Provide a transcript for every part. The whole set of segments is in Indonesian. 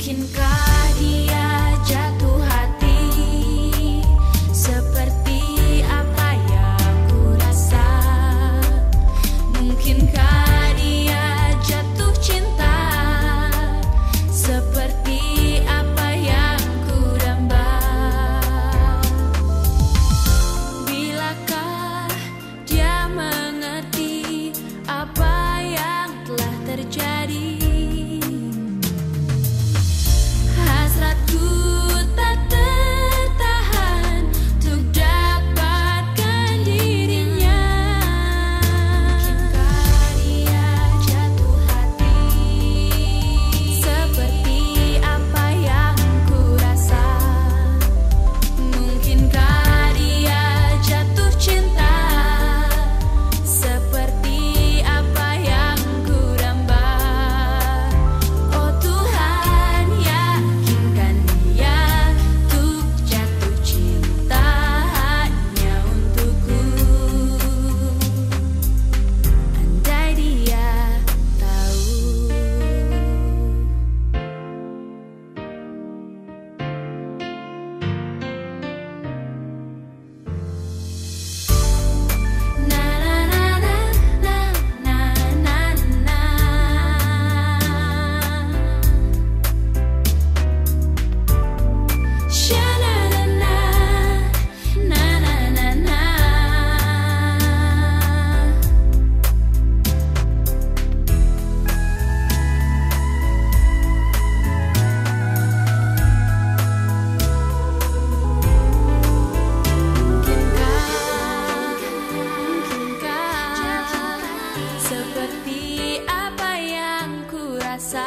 Mungkinkah dia jatuh hati seperti apa yang ku rasa? Mungkinkah dia jatuh cinta seperti apa yang ku damba? Bilakah dia mengerti apa yang telah terjadi? Hasratku tak tertahan untuk dapatkan dirinya. Mungkinkah dia jatuh hati seperti apa yang ku rasa? Mungkinkah dia jatuh cinta seperti apa yang ku damba? Oh Tuhan, yakinkan dia untuk jatuh cinta hanya untukku. Andai dia tahu. Na na na na na na na na. Sha na na na na na na na. Mungkinkah seperti apa yang ku rasa?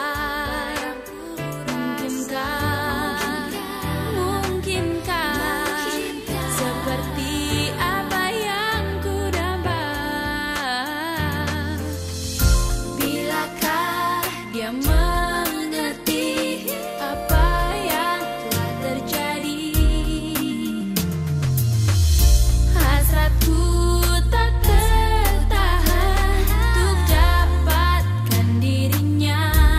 Mungkinkah seperti apa yang ku damba? Bilakah dia mengerti apa yang telah terjadi? Hasratku tak tertahan untuk dapatkan dirinya.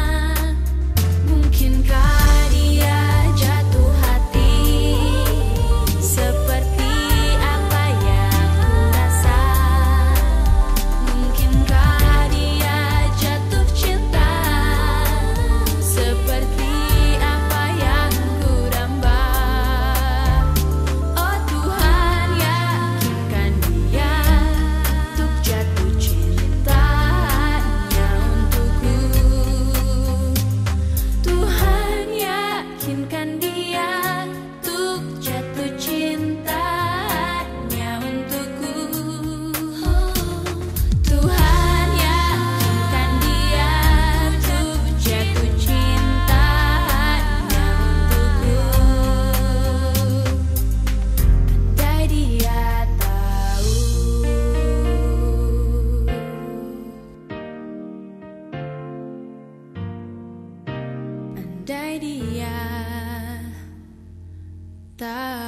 Mungkinkah dia jatuh hati seperti apa yang ku rasa? Mungkinkah dia jatuh cinta seperti apa yang ku damba? Oh Tuhan, yakinkan dia untuk jatuh cinta hanya untukku. Tuhan, yakinkan dia untuk jatuh cinta hanya untukku. Tuhan, yakinkan dia untuk jatuh cinta hanya untukku. Andai dia tahu. Andai dia tahu.